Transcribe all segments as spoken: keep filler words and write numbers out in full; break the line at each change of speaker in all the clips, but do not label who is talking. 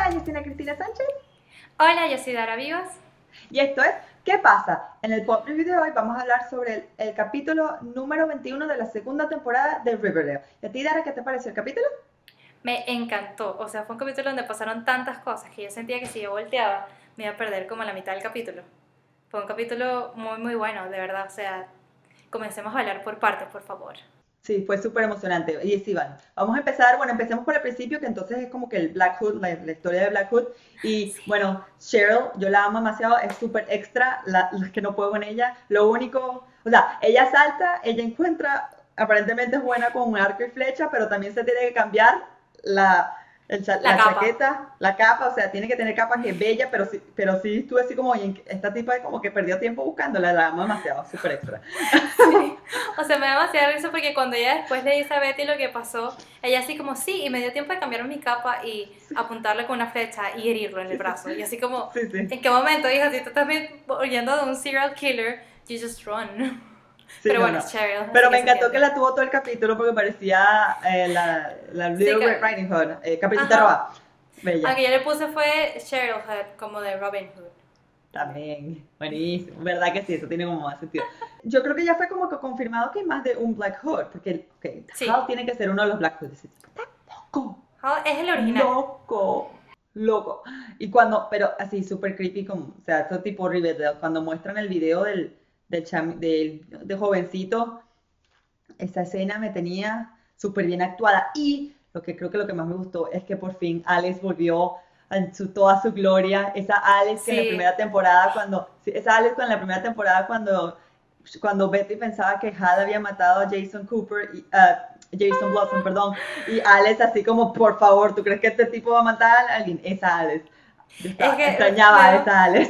Hola, yo soy Ana Cristina Sánchez
Hola, yo soy Dara Vivas.
y esto es ¿Qué pasa? En el pop review de hoy vamos a hablar sobre el, el capítulo número veintiuno de la segunda temporada de Riverdale. ¿Y a ti, Dara, qué te pareció el capítulo?
Me encantó, o sea, fue un capítulo donde pasaron tantas cosas que yo sentía que si yo volteaba me iba a perder como la mitad del capítulo. Fue un capítulo muy, muy bueno, de verdad, o sea, comencemos a hablar por partes, por favor.
Sí, fue súper emocionante. Y sí, van. Vamos a empezar, bueno, empecemos por el principio, que entonces es como que el Black Hood, la, la historia de Black Hood. Y
Sí.
bueno, Cheryl, yo la amo demasiado, es súper extra, la, la que no puedo con ella. Lo único, o sea, ella salta, ella encuentra, aparentemente es buena con un arco y flecha, pero también se tiene que cambiar la, el cha-
La
la
capa.
chaqueta, la capa, o sea, tiene que tener capa que es bella, pero sí, pero sí estuve así como, y esta tipa como que perdió tiempo buscándola, la amo demasiado, súper extra.
Sí. O sea, me da demasiada risa porque cuando ella después le dice a Betty lo que pasó, ella así como, sí, y me dio tiempo de cambiar mi capa y apuntarle con una flecha y herirlo en el
Sí, sí,
brazo. Y así como,
sí, sí.
¿en qué momento, hija? Si tú estás huyendo de un serial killer, you just run.
Sí,
Pero
no,
bueno,
no.
es Cheryl, así
Pero me
que se
encantó que
entiende.
la tuvo todo el capítulo porque parecía eh, la, la
Sí,
Little Red
que,
Riding Hood, eh, Caperucita
ajá.
Roja. Bella.
Aunque yo le puse fue Cheryl Head, como de Robin Hood. También.
También. Buenísimo. ¿Verdad que sí? Eso tiene como más sentido. Yo creo que ya fue como que confirmado que hay más de un Black Hood. Porque, ok, Hal
Sí.
tiene que ser uno de los Black Hoods. Está loco.
Hal es el original.
Loco. Loco. Y cuando, pero así súper creepy, como, o sea, esto tipo Riverdale, cuando muestran el video del, del, cham- del, de jovencito. Esa escena me tenía súper bien actuada y lo que creo que lo que más me gustó es que por fin Alex volvió en su, toda su gloria. Esa Alex que en la
Sí.
primera temporada cuando, sí, esa Alex en la primera temporada cuando, cuando Betty pensaba que Hal había matado a Jason Cooper, y, uh, Jason Blossom, perdón, y Alex así como, por favor, ¿tú crees que este tipo va a matar a alguien? Esa Alex. Yo
Es
estaba,
que
extrañaba a
veo.
esa Alex.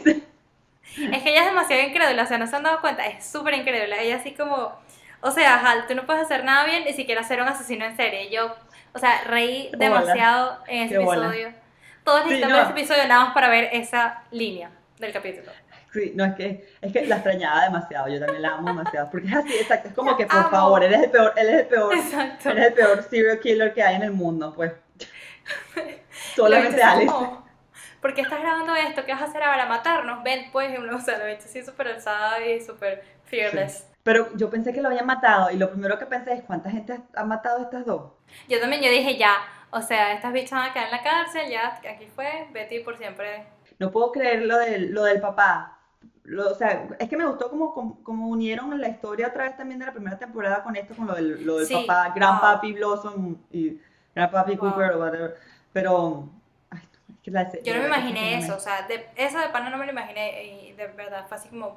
Es que ella es demasiado incrédula, o sea, no se han dado cuenta, es súper incrédula. Ella así como, o sea, Hal, tú no puedes hacer nada bien, ni siquiera ser un asesino en serie. Yo, o sea, reí
Qué bola,
demasiado en ese
qué bola.
episodio. Todos
Sí,
necesitan ver ese
no,
episodio nada más para ver esa línea del capítulo.
sí, no, es que, es que la extrañaba demasiado, yo también la amo demasiado, porque es así, exacto, es como
La
que, por favor,
amo.
él es el peor, él es el peor, él
Exacto.
es el peor serial killer que hay en el mundo, pues,
Y lo he visto
solamente
así
Alice.
como, ¿por qué estás grabando esto? ¿Qué vas a hacer ahora? ¿Matarnos? Ven, pues, o sea, lo he visto así súper alzada y súper
Sí.
fearless.
Pero yo pensé que lo habían matado, y lo primero que pensé es, ¿cuánta gente ha matado a estas dos?
Yo también, yo dije ya, o sea, estas bichas van a quedar en la cárcel, ya, aquí fue, Betty por siempre.
No puedo creer lo del, lo del papá. Lo- o sea, es que me gustó como, como, como unieron la historia otra vez también de la primera temporada con esto, con lo del, lo del
Sí,
papá,
wow,
Grandpappy Blossom y Grandpappy
wow.
Cooper o whatever. Pero, ay, es que la, de
Yo no me
verdad que esa
imaginé
escena
eso,
me,
o sea, de, eso de pana no me lo imaginé y de verdad fue así como,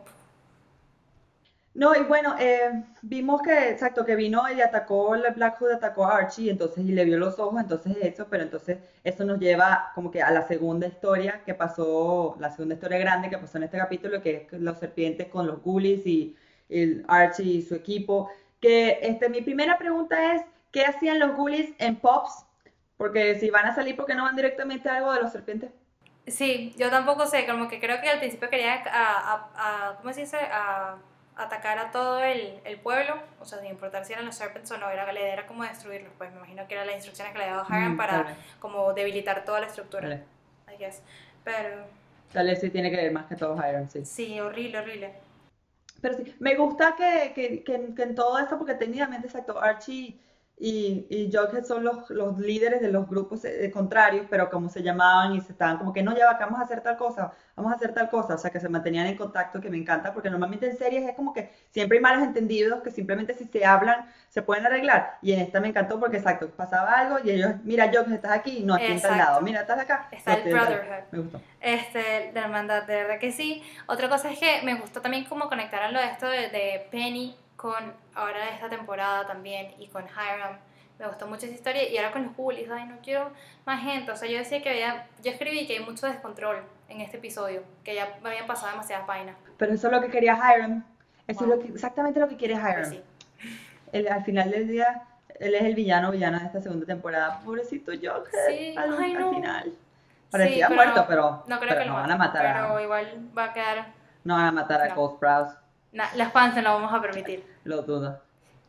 no, y bueno, eh, vimos que, exacto, que vino y atacó, el Black Hood atacó a Archie, entonces, y le vio los ojos, entonces eso, pero entonces eso nos lleva como que a la segunda historia que pasó, la segunda historia grande que pasó en este capítulo, que es los serpientes con los ghoulies y el Archie y su equipo. Que, este, mi primera pregunta es, ¿qué hacían los ghoulies en Pops? Porque si van a salir, ¿por qué no van directamente a algo de los serpientes?
sí, yo tampoco sé, como que creo que al principio quería, a, a, a- ¿cómo se dice? A, atacar a todo el, el pueblo, o sea, sin importar si eran los Serpents o no, era, la idea era como destruirlos, pues me imagino que eran las instrucciones que le daba Hiram
Mm, tal
para
vez,
como debilitar toda la estructura,
tal vez.
I guess. Pero
Tal vez sí tiene que ver más que todo Hiram, sí.
sí, horrible, horrible.
Pero sí, me gusta que, que, que, en, que en todo esto, porque técnicamente, exacto, Archie y, y Jughead son los, los líderes de los grupos eh, contrarios, pero como se llamaban y se estaban como que no, ya va, que vamos a hacer tal cosa, vamos a hacer tal cosa, o sea, que se mantenían en contacto, que me encanta, porque normalmente en series es como que siempre hay malos entendidos, que simplemente si se hablan se pueden arreglar, y en esta me encantó porque, exacto, pasaba algo y ellos, mira, Jughead, estás aquí, no, estoy en tal lado,
Exacto.
mira, estás acá, no,
Está el
estoy en tal,
Brotherhood.
me gustó.
Este, de la hermandad, de verdad que sí. Otra cosa es que me gustó también como conectaron lo de esto de, de Penny con ahora de esta temporada también y con Hiram. Me gustó mucho esa historia y ahora con los bullies, ay, no quiero más gente. O sea, yo decía que había, yo escribí que hay mucho descontrol en este episodio, que ya me habían pasado demasiadas vainas.
Pero eso es lo que quería Hiram, eso es
Wow,
lo que, exactamente lo que quiere
pues
Hiram.
sí.
Él, al final del día, él es el villano villano de esta segunda temporada. Pobrecito Jughead,
Sí,
al,
ay
al
no.
final.
Sí,
Parecía
pero
muerto,
no,
pero,
no creo
pero
que lo
no van a
maten.
matar
Pero
a,
igual va a quedar,
no van a matar a
no.
Cole Sprouse,
Nah, las fans no lo vamos a permitir.
lo dudo.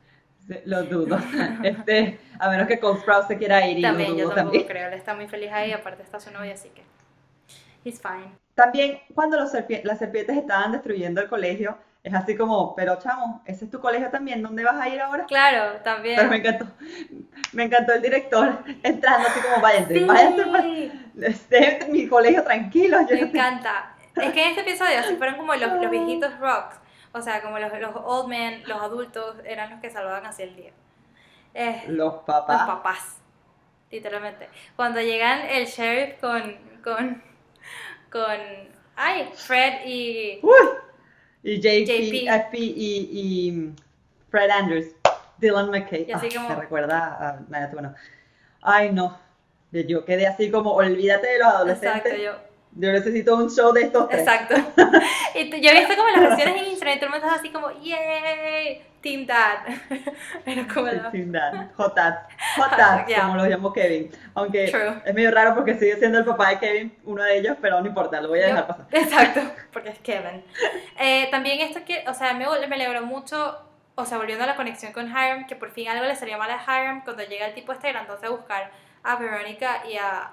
Sí, lo dudo. Este, a menos que Cole Sprouse se quiera ir y lo
También, yo
dudo
tampoco
también.
creo. Él está muy feliz ahí, aparte está su novia, así que he's fine.
También cuando los serpi- las serpientes estaban destruyendo el colegio, es así como, pero chamo, ese es tu colegio también, ¿dónde vas a ir ahora?
Claro,
Pero me
también.
encantó, me encantó el director entrando así como, váyanse, váyanse, para,
Sí,
este, mi colegio tranquilo, yo
me
no sé.
encanta. Es que en este episodio así fueron como los, los viejitos rocks. O sea, como los, los old men, los adultos, eran los que salvaban así el día. Eh,
Los
los
papás.
papás, literalmente. Cuando llegan el sheriff con, con, con, ay, Fred y
Uy, y J P,
J P.
F P y, y Fred Andrews, Dylan McKay.
Y así
Ah, me
como,
recuerda a Naya Bueno. Ay, no. Yo quedé así como, olvídate de los
exacto,
adolescentes.
yo,
Yo necesito un show de estos tres.
exacto. Y t- yo he visto como las reacciones en Instagram y todo el mundo está así como, ¡yay! Team Dad. Pero como
Sí,
la...
Team Dad. Hot Dad. Hot
Hashtag,
Dad, como
yeah,
lo llamo Kevin. Aunque
true.
es medio raro porque sigue siendo el papá de Kevin, uno de ellos, pero no importa, lo voy a
Yo,
dejar pasar.
exacto, porque es Kevin. Eh, también esto que, o sea, me, me alegró mucho, o sea, volviendo a la conexión con Hiram, que por fin algo le salió mal a Hiram cuando llega el tipo este grandote a buscar a Verónica y a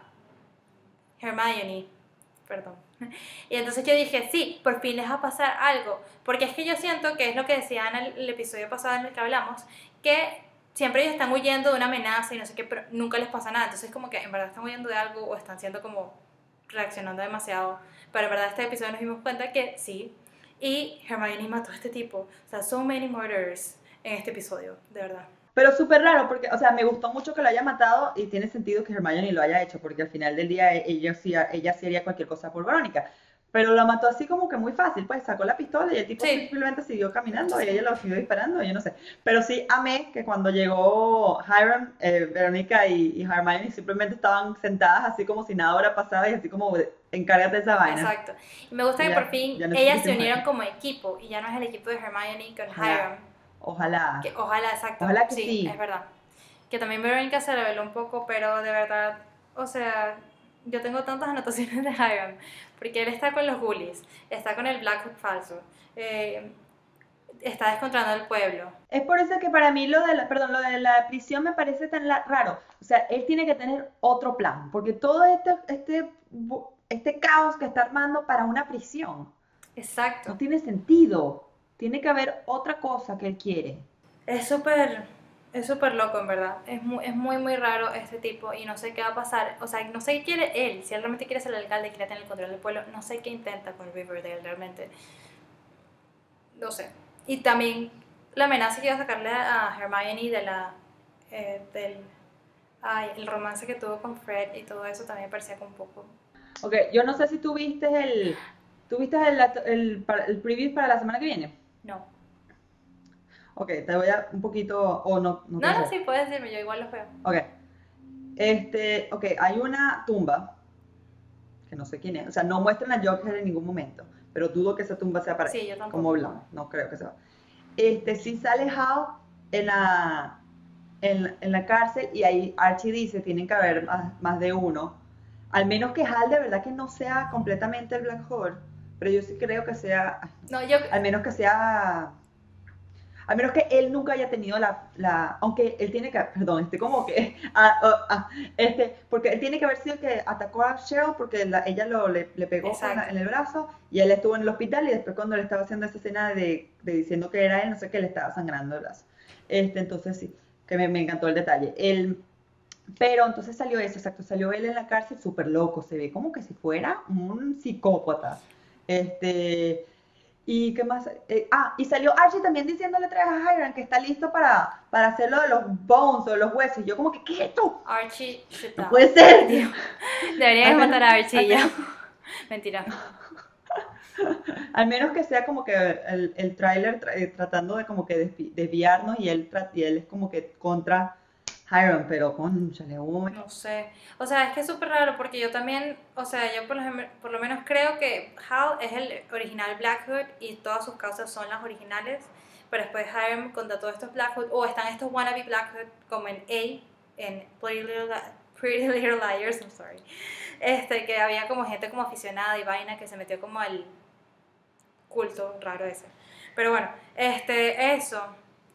Hermione, perdón. Y entonces yo dije, sí, por fin les va a pasar algo. Porque es que yo siento que es lo que decía en el, el episodio pasado en el que hablamos, que siempre ellos están huyendo de una amenaza y no sé qué, pero nunca les pasa nada. Entonces como que en verdad están huyendo de algo o están siendo como reaccionando demasiado. Pero en verdad este episodio nos dimos cuenta que sí. Y Hermione mató a este tipo. O sea, so many murders en este episodio, de verdad.
Pero súper raro porque, o sea, me gustó mucho que lo haya matado y tiene sentido que Hermione lo haya hecho porque al final del día ella sí, ella sí haría cualquier cosa por Verónica. Pero lo mató así como que muy fácil, pues sacó la pistola y el tipo
Sí,
simplemente siguió caminando y
muchísimo.
ella lo siguió disparando, yo no sé. Pero sí amé que cuando llegó Hiram, eh, Verónica y, y Hermione simplemente estaban sentadas así como si nada hubiera pasado y así como, encárgate de esa vaina.
Exacto. Y me gusta
Y
que por
ya,
fin
ya no
ellas se
discutimos
unieron
eso.
como equipo y ya no es el equipo de Hermione con Hiram.
Ojalá, ojalá,
Que ojalá, exacto,
ojalá que
sí, es
sí.
verdad. Que también Verónica se reveló un poco, pero de verdad, o sea, yo tengo tantas anotaciones de Hiram, porque él está con los bullies, está con el Blackwood falso, eh, está descontrolando el pueblo.
Es por eso que para mí lo de la, perdón, lo de la prisión me parece tan la- raro. O sea, él tiene que tener otro plan, porque todo este, este, bu- este caos que está armando para una prisión
Exacto.
no tiene sentido. Tiene que haber otra cosa que él quiere.
Es súper, es súper loco en verdad. Es muy, es muy, muy raro este tipo y no sé qué va a pasar. O sea, no sé qué quiere él. Si él realmente quiere ser el alcalde y quiere tener el control del pueblo, no sé qué intenta con Riverdale realmente. No sé. Y también la amenaza que iba a sacarle a Hermione de la, eh, del ay, el romance que tuvo con Fred y todo eso también me parecía como un poco...
Ok, yo no sé si tú viste el, tú viste el, el, para- el preview para la semana que viene.
No.
Ok, te voy a un poquito, o no, no
No,
quieres
no,
ver.
sí, puedes decirme, yo igual lo veo.
Ok, este, ok, hay una tumba que no sé quién es, o sea, no muestran a Joker en ningún momento, pero dudo que esa tumba sea para él,
Sí, yo
como
tampoco.
hablamos, no creo que sea. Este, sí sale Hal en la, en, en la cárcel y ahí Archie dice, tienen que haber más, más de uno, al menos que Hal de verdad que no sea completamente el Black Hole, pero yo sí creo que sea,
No, yo...
al menos que sea a menos que él nunca haya tenido la, la aunque él tiene que, perdón, este como que, ah, ah, ah, este, porque él tiene que haber sido el que atacó a Cheryl porque la, ella lo, le, le pegó con la,
Exacto.
en el brazo y él estuvo en el hospital y después cuando le estaba haciendo esa escena de, de diciendo que era él, no sé qué, le estaba sangrando el brazo. Este, entonces sí, que me, me encantó el detalle. Él, pero entonces salió eso, exacto, salió él en la cárcel súper loco, se ve como que si fuera un psicópata. Este, ¿y qué más? Eh, ah, y salió Archie también diciéndole otra vez a Hiram que está listo para, para hacer lo de los bones o de los huesos. Y yo como que, ¿qué es esto?
Archie, sit
No
down.
puede ser.
Mentira. Deberías
Al menos,
matar a Archie
al
ya.
menos,
Mentira.
al menos que sea como que el, el tráiler tra- eh, tratando de como que desvi- desviarnos y él, tra- y él es como que contra Hiram, pero conchale, uy.
No sé. O sea, es que es súper raro porque yo también, o sea, yo por lo, gem- por lo menos creo que Hal es el original Black Hood y todas sus causas son las originales. Pero después Hiram contra todos estos Black Hood, o están estos wannabe Black Hood como en A, en Pretty Little, Li- Pretty Little Liars, I'm sorry. Este, que había como gente como aficionada y vaina que se metió como al culto raro ese. Pero bueno, este, eso.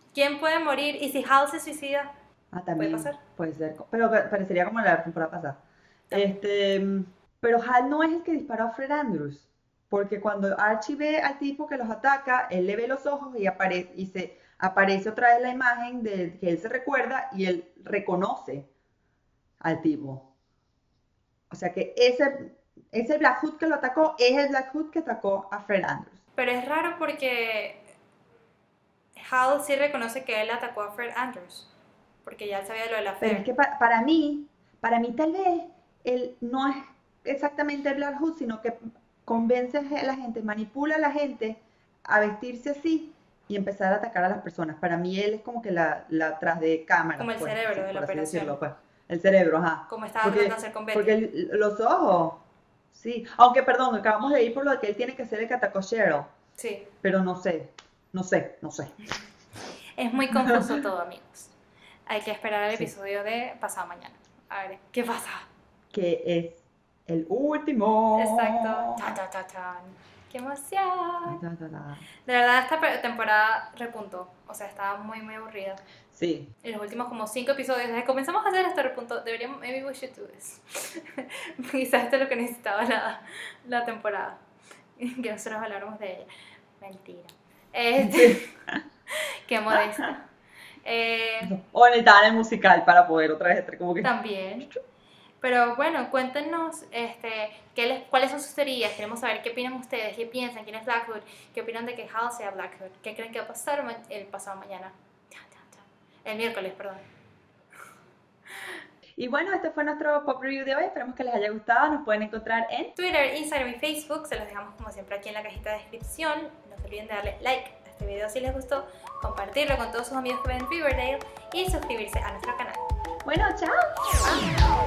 ¿Quién puede morir? ¿Y si Hal se suicida?
Ah,
¿Puede
también
pasar?
puede ser, co- pero que- parecería como la temporada pasada.
También.
Este, mm, pero Hal no es el que disparó a Fred Andrews, porque cuando Archie ve al tipo que los ataca, él le ve los ojos y aparece y se aparece otra vez la imagen de que él se recuerda y él reconoce al tipo. O sea que ese ese Black Hood que lo atacó es el Black Hood que atacó a Fred Andrews.
Pero es raro porque Hal sí reconoce que él atacó a Fred Andrews. Porque ya él sabía lo de la
Pero es
fe.
que pa- para mí, para mí tal vez él no es exactamente el Black Hood, sino que convence a la gente, manipula a la gente a vestirse así y empezar a atacar a las personas. Para mí él es como que la, la tras de cámaras,
Como el
pues,
cerebro
sí,
de la
por así
operación.
decirlo, pues. El cerebro, ajá.
Como estaba tratando de
Porque,
hacer con
porque
Betty.
el- los ojos, sí. Aunque, perdón, acabamos de ir por lo de que él tiene que ser el que atacó a Cheryl,
Sí.
pero no sé, no sé, no sé.
Es muy confuso todo, amigos. Hay que esperar al
Sí.
episodio de pasado mañana. A ver, ¿qué pasa?
Que es el último.
Exacto. Tan, tan, tan, tan. ¡Qué emoción!
Ta, ta, ta.
De verdad, esta pe- temporada repuntó. O sea, estaba muy, muy aburrida.
Sí,
En los últimos como cinco episodios, desde que comenzamos a hacer esto repunto, deberíamos, maybe we should do this. Quizás esto es lo que necesitaba la, la temporada. Que nosotros habláramos de ella. Mentira. Este,
sí.
qué modesta. Eh,
O necesitaban el musical para poder otra vez estar como que.
también. Pero bueno, cuéntenos este, qué les, cuáles son sus teorías. Queremos saber qué opinan ustedes, qué piensan, quién es Black Hood, qué opinan de que Hal sea Black Hood, qué creen que va a pasar ma- el pasado mañana. El miércoles, perdón.
Y bueno, este fue nuestro pop review de hoy. Esperemos que les haya gustado. Nos pueden encontrar en.
Twitter, Instagram y Facebook se los dejamos como siempre aquí en la cajita de descripción. No se olviden de darle like a este video si les gustó, compartirlo con todos sus amigos que ven Riverdale y suscribirse a nuestro canal.
Bueno, chao.
Chao.